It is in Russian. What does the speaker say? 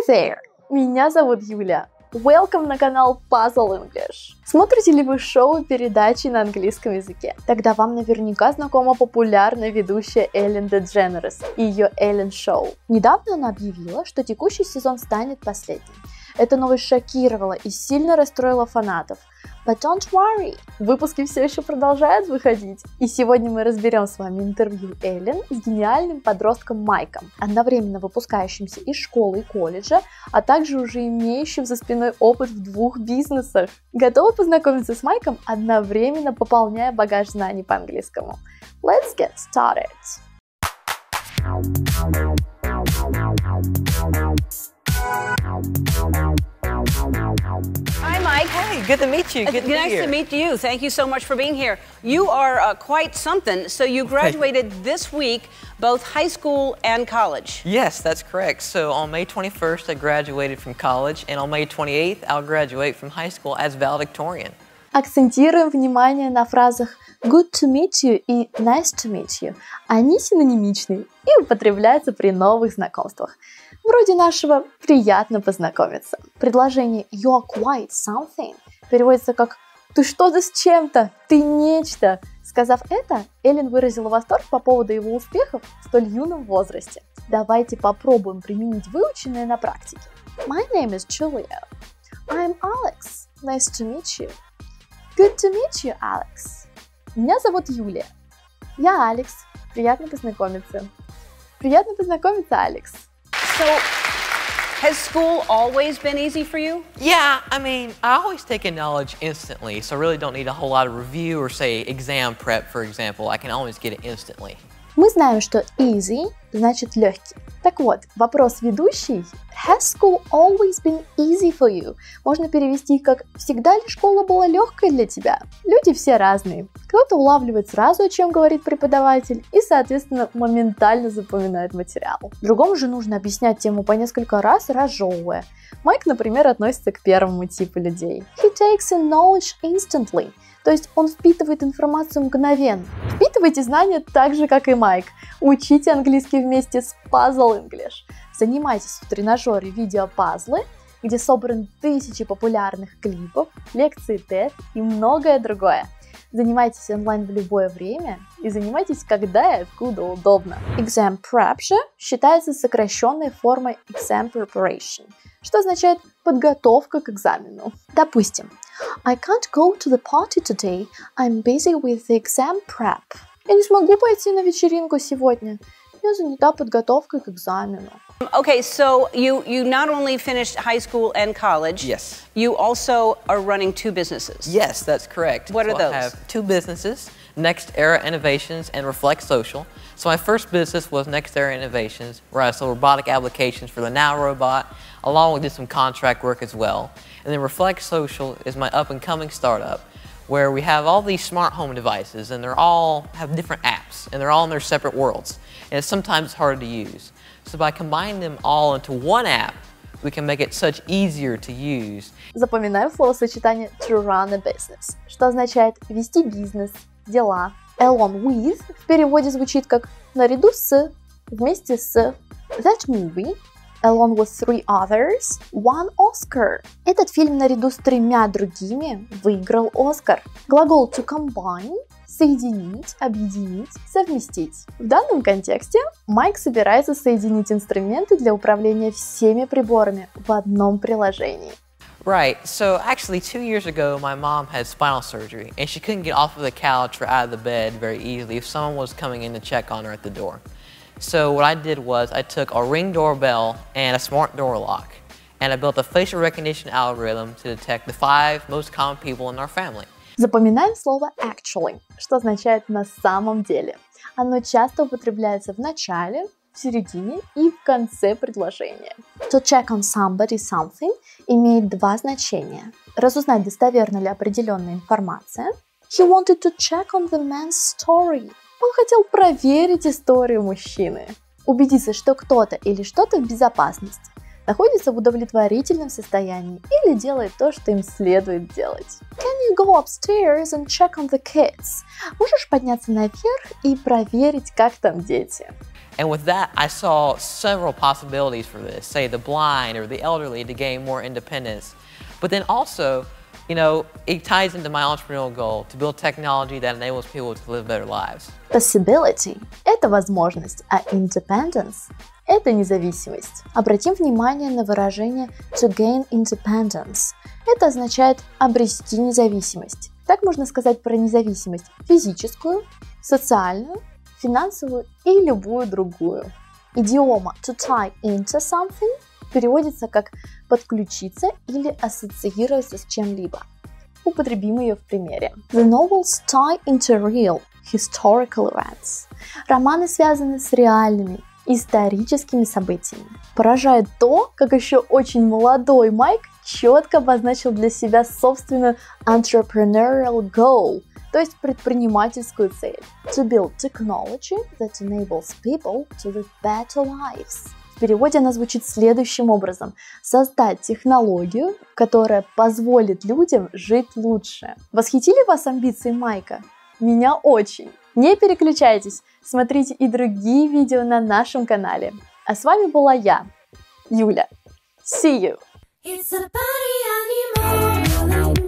there! Меня зовут Юля. Welcome на канал Puzzle English. Смотрите ли вы шоу передачи на английском языке? Тогда вам наверняка знакома популярная ведущая Эллен Дедженерес и ее Эллен Шоу. Недавно она объявила, что текущий сезон станет последним. Эта новость шокировала и сильно расстроила фанатов. But don't worry, выпуски все еще продолжают выходить. И сегодня мы разберем с вами интервью Эллен с гениальным подростком Майком, одновременно выпускающимся из школы и колледжа, а также уже имеющим за спиной опыт в 2 бизнесах. Готовы познакомиться с Майком, одновременно пополняя багаж знаний по английскому? Let's get started! Hi, Mike. Hey, good to meet you. Good to be Nice here. to meet you. Thank you so much for being here. You are quite something. So you graduated this week, both high school and college. Yes, that's correct. So on May 21st, I graduated from college, and on May 28th, I'll graduate from high school as valedictorian. Акцентируем внимание на фразах good to meet you и nice to meet you. Они синонимичны и употребляются при новых знакомствах. Вроде нашего «приятно познакомиться». Предложение «you are quite something» переводится как «ты что-то с чем-то, ты нечто». Сказав это, Эллен выразила восторг по поводу его успехов в столь юном возрасте. Давайте попробуем применить выученное на практике. My name is Julia. I'm Alex. Nice to meet you. Good to meet you, Alex. Меня зовут Юлия. Я Алекс. Приятно познакомиться. Приятно познакомиться, Алекс. So, has school always been easy for you? Yeah, I mean, I always take in knowledge instantly, so I really don't need a whole lot of review or, say, exam prep, for example. I can always get it instantly. Мы знаем, что easy значит легкий. Так вот, вопрос ведущий Has school always been easy for you? Можно перевести как «Всегда ли школа была легкой для тебя?» Люди все разные. Кто-то улавливает сразу, о чем говорит преподаватель, и, соответственно, моментально запоминает материал. Другому же нужно объяснять тему по несколько раз, разжевывая. Майк, например, относится к первому типу людей. He takes in knowledge instantly. То есть он впитывает информацию мгновенно. Впитывайте знания так же, как и Майк. Учите английский вместе с Puzzle English. Занимайтесь в тренажере видеопазлы, где собраны тысячи популярных клипов, лекций TED и многое другое. Занимайтесь онлайн в любое время и занимайтесь когда и откуда удобно. Exam prep же считается сокращенной формой exam preparation, что означает подготовка к экзамену. Допустим, I can't go to the party today, I'm busy with the exam prep. Я не смогу пойти на вечеринку сегодня, я занята подготовкой к экзамену. Okay, so you not only finished high school and college. Yes. You also are running 2 businesses. Yes, that's correct. What are those? I have 2 businesses, Next Era Innovations and Reflect Social. So my first business was Next Era Innovations, where I sold robotic applications for the Now robot, along with did some contract work as well. And then Reflect Social is my up-and-coming startup, where we have all these smart home devices, and they're all have different apps, and they're all in their separate worlds. And it's sometimes hard to use. So by combining them all into one app, we can make it such easier to use. Запоминаем словосочетание to run a business, что означает вести бизнес, дела. Along with в переводе звучит как наряду с, вместе с. That movie, along with 3 others, won Oscar. Этот фильм наряду с 3 другими выиграл Оскар. Глагол to combine – соединить, объединить, совместить. В данном контексте Майк собирается соединить инструменты для управления всеми приборами в одном приложении. Right, so actually 2 years ago my mom had spinal surgery and she couldn't get off of the couch or out of the bed very easily if someone was coming in to check on her at the door. So what I did was I took a Ring doorbell and a smart door lock and I built a facial recognition algorithm to detect the 5 most common people in our family. Запоминаем слово actually, что означает на самом деле. Оно часто употребляется в начале, в середине и в конце предложения. To check on somebody something имеет 2 значения. Разузнать, достоверна ли определенная информация. He wanted to check on the man's story. Он хотел проверить историю мужчины. Убедиться, что кто-то или что-то в безопасности, находится в удовлетворительном состоянии или делает то, что им следует делать. Can you go upstairs and check on the kids? Можешь подняться наверх и проверить, как там дети? And with that, I saw several possibilities for this, say the blind or the elderly to gain more independence. But then also, you know, it ties into my entrepreneurial goal to build technology that enables people to live better lives. Possibility – это возможность, а independence – это независимость. Обратим внимание на выражение to gain independence. Это означает обрести независимость. Так можно сказать про независимость физическую, социальную, финансовую и любую другую. Идиома to tie into something переводится как подключиться или ассоциироваться с чем-либо. Употребим ее в примере. The novels tie into real, historical events. Романы связаны с реальными, историческими событиями. Поражает то, как еще очень молодой Майк четко обозначил для себя собственную entrepreneurial goal, то есть предпринимательскую цель. To build technology that enables people to live better lives. В переводе она звучит следующим образом. Создать технологию, которая позволит людям жить лучше. Восхитили вас амбиции Майка? Меня очень. Не переключайтесь, смотрите и другие видео на нашем канале. А с вами была я, Юля. See you! It's a party animal.